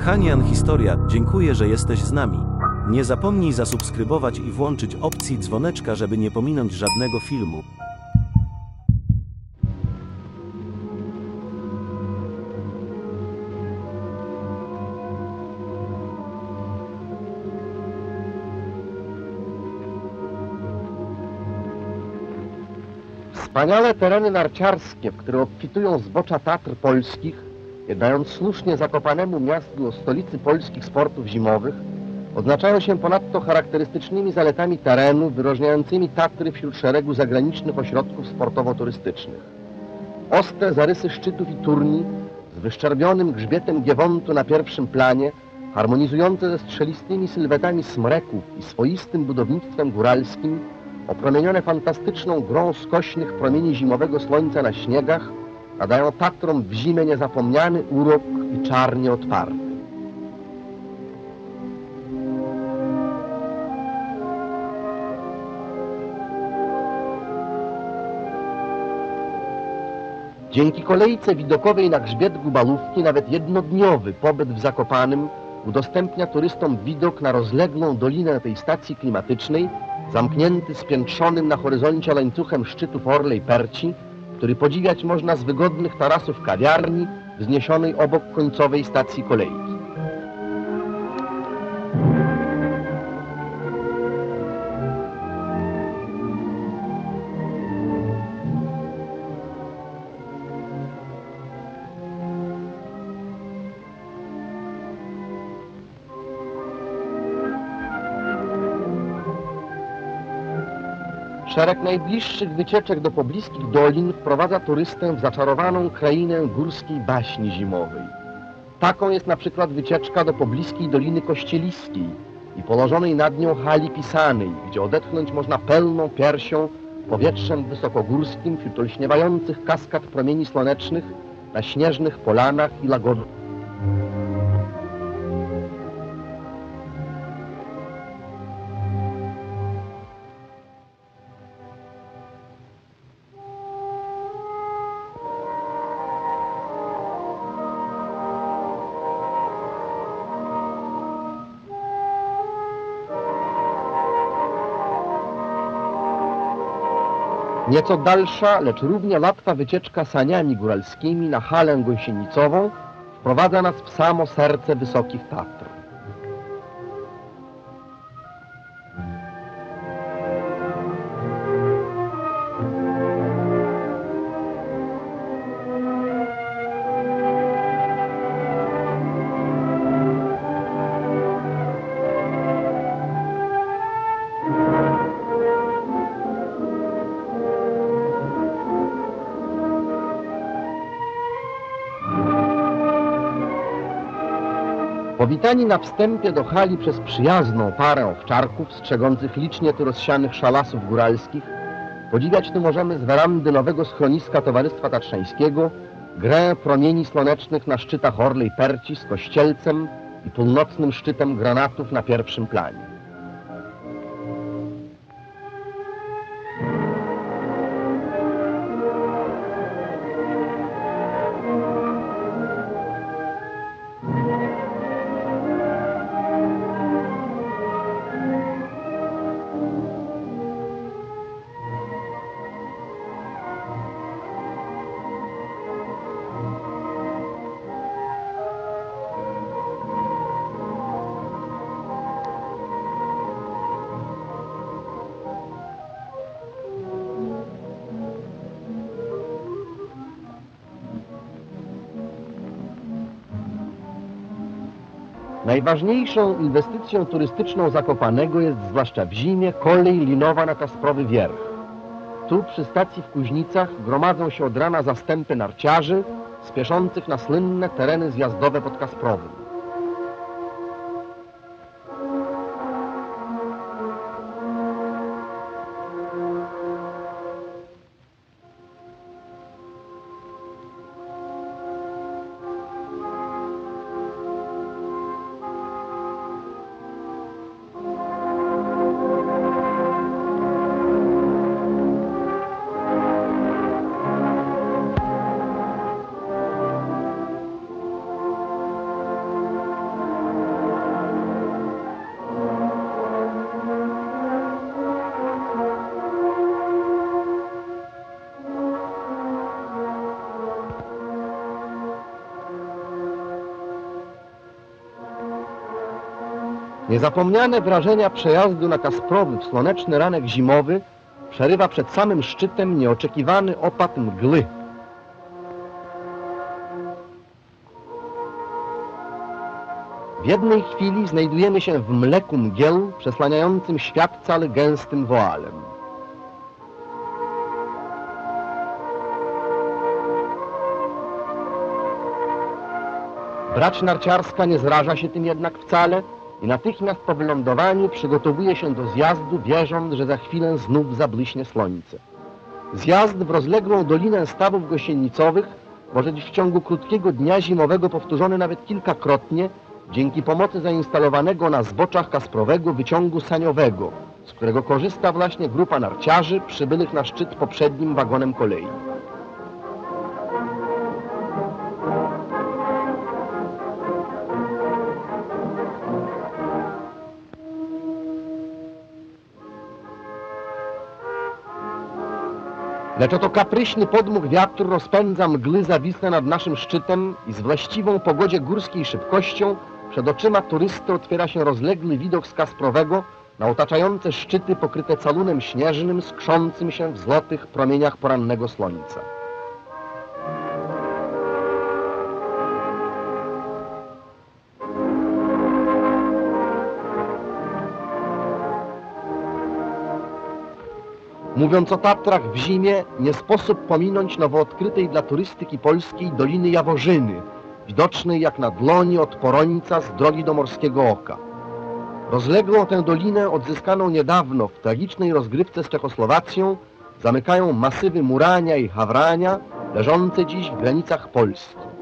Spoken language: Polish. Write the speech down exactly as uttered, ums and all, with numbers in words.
Hanian Historia, dziękuję, że jesteś z nami. Nie zapomnij zasubskrybować i włączyć opcji dzwoneczka, żeby nie pominąć żadnego filmu. Wspaniałe tereny narciarskie, w które obfitują zbocza Tatr polskich, nie dając słusznie Zakopanemu miastu o stolicy polskich sportów zimowych, odznaczają się ponadto charakterystycznymi zaletami terenu wyróżniającymi Tatry wśród szeregu zagranicznych ośrodków sportowo-turystycznych. Ostre zarysy szczytów i turni z wyszczerbionym grzbietem Giewontu na pierwszym planie, harmonizujące ze strzelistymi sylwetami smreków i swoistym budownictwem góralskim, opromienione fantastyczną grą skośnych promieni zimowego słońca na śniegach, nadają Tatrom w zimę niezapomniany urok i czar nieodparty. Dzięki kolejce widokowej na grzbiet Gubalówki nawet jednodniowy pobyt w Zakopanem udostępnia turystom widok na rozległą dolinę tej stacji klimatycznej, zamknięty spiętrzonym na horyzoncie łańcuchem szczytów Orlej Perci, który podziwiać można z wygodnych tarasów kawiarni wzniesionej obok końcowej stacji kolejki. Szereg najbliższych wycieczek do pobliskich dolin wprowadza turystę w zaczarowaną krainę górskiej baśni zimowej. Taką jest na przykład wycieczka do pobliskiej Doliny Kościeliskiej i położonej nad nią hali pisanej, gdzie odetchnąć można pełną piersią powietrzem wysokogórskim wśród olśniewających kaskad promieni słonecznych na śnieżnych polanach i lagodach. Nieco dalsza, lecz równie łatwa wycieczka saniami góralskimi na halę gąsienicową wprowadza nas w samo serce wysokich Tatr. Powitani na wstępie do hali przez przyjazną parę owczarków strzegących licznie tu rozsianych szalasów góralskich, podziwiać tu możemy z werandy nowego schroniska Towarzystwa Tatrzańskiego grę promieni słonecznych na szczytach Orlej Perci z Kościelcem i północnym szczytem Granatów na pierwszym planie. Najważniejszą inwestycją turystyczną Zakopanego jest zwłaszcza w zimie kolej linowa na Kasprowy Wierch. Tu przy stacji w Kuźnicach gromadzą się od rana zastępy narciarzy spieszących na słynne tereny zjazdowe pod Kasprowym. Niezapomniane wrażenia przejazdu na Kasprowy w słoneczny ranek zimowy przerywa przed samym szczytem nieoczekiwany opad mgły. W jednej chwili znajdujemy się w mleku mgieł przesłaniającym świat cały gęstym woalem. Brać narciarska nie zraża się tym jednak wcale i natychmiast po wylądowaniu przygotowuje się do zjazdu, wierząc, że za chwilę znów zabłyśnie słońce. Zjazd w rozległą dolinę stawów gościenicowych może być w ciągu krótkiego dnia zimowego powtórzony nawet kilkakrotnie dzięki pomocy zainstalowanego na zboczach Kasprowego wyciągu saniowego, z którego korzysta właśnie grupa narciarzy przybyłych na szczyt poprzednim wagonem kolei. Lecz oto kapryśny podmuch wiatru rozpędza mgły zawisłe nad naszym szczytem i z właściwą pogodzie górskiej szybkością przed oczyma turysty otwiera się rozległy widok z Kasprowego na otaczające szczyty pokryte calunem śnieżnym, skrzącym się w złotych promieniach porannego słońca. Mówiąc o Tatrach w zimie, nie sposób pominąć nowo odkrytej dla turystyki polskiej Doliny Jaworzyny, widocznej jak na dłoni od Porońca z drogi do Morskiego Oka. Rozległą tę dolinę, odzyskaną niedawno w tragicznej rozgrywce z Czechosłowacją, zamykają masywy Murania i Hawrania, leżące dziś w granicach Polski.